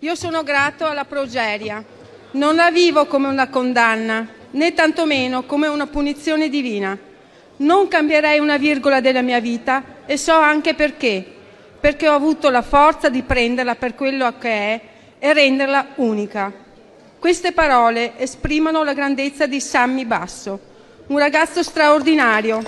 Io sono grato alla progeria. Non la vivo come una condanna, né tantomeno come una punizione divina. Non cambierei una virgola della mia vita e so anche perché. Perché ho avuto la forza di prenderla per quello che è e renderla unica. Queste parole esprimono la grandezza di Sammy Basso, un ragazzo straordinario.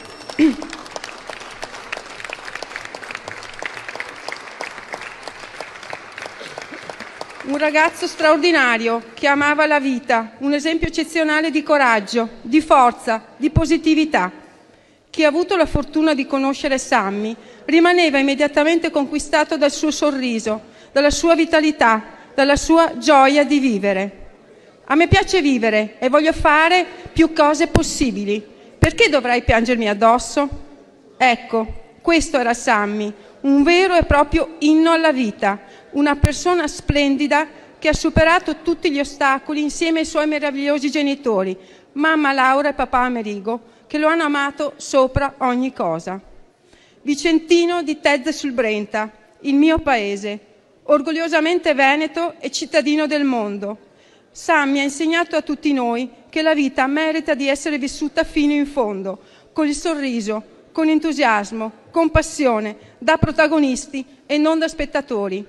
Un ragazzo straordinario che amava la vita, un esempio eccezionale di coraggio, di forza, di positività. Chi ha avuto la fortuna di conoscere Sammy rimaneva immediatamente conquistato dal suo sorriso, dalla sua vitalità, dalla sua gioia di vivere. A me piace vivere e voglio fare più cose possibili. Perché dovrei piangermi addosso? Ecco, questo era Sammy, un vero e proprio inno alla vita, una persona splendida che ha superato tutti gli ostacoli insieme ai suoi meravigliosi genitori, mamma Laura e papà Amerigo, che lo hanno amato sopra ogni cosa. Vicentino di Tezze sul Brenta, il mio paese, orgogliosamente veneto e cittadino del mondo. Sammy ha insegnato a tutti noi che la vita merita di essere vissuta fino in fondo, con il sorriso, con entusiasmo, con passione, da protagonisti e non da spettatori.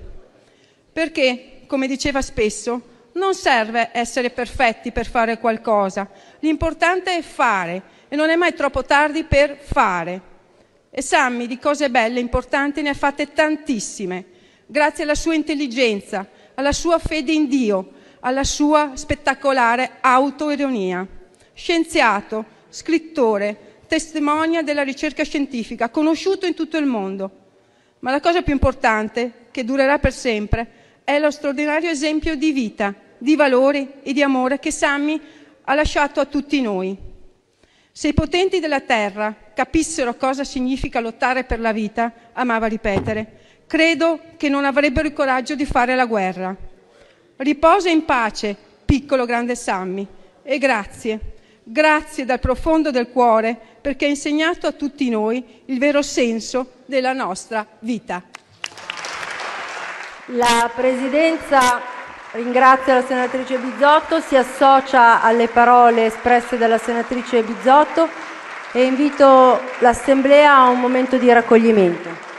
Perché, come diceva spesso, non serve essere perfetti per fare qualcosa, l'importante è fare e non è mai troppo tardi per fare. E Sammy di cose belle e importanti ne ha fatte tantissime, grazie alla sua intelligenza, alla sua fede in Dio, alla sua spettacolare autoironia. Scienziato, scrittore, testimonia della ricerca scientifica, conosciuto in tutto il mondo. Ma la cosa più importante, che durerà per sempre, è lo straordinario esempio di vita, di valori e di amore che Sammy ha lasciato a tutti noi. Se i potenti della terra capissero cosa significa lottare per la vita, amava ripetere, credo che non avrebbero il coraggio di fare la guerra. Riposa in pace, piccolo grande Sammy, e grazie. Grazie dal profondo del cuore perché ha insegnato a tutti noi il vero senso della nostra vita. La Presidenza ringrazia la senatrice Bizzotto, si associa alle parole espresse dalla senatrice Bizzotto e invito l'Assemblea a un momento di raccoglimento.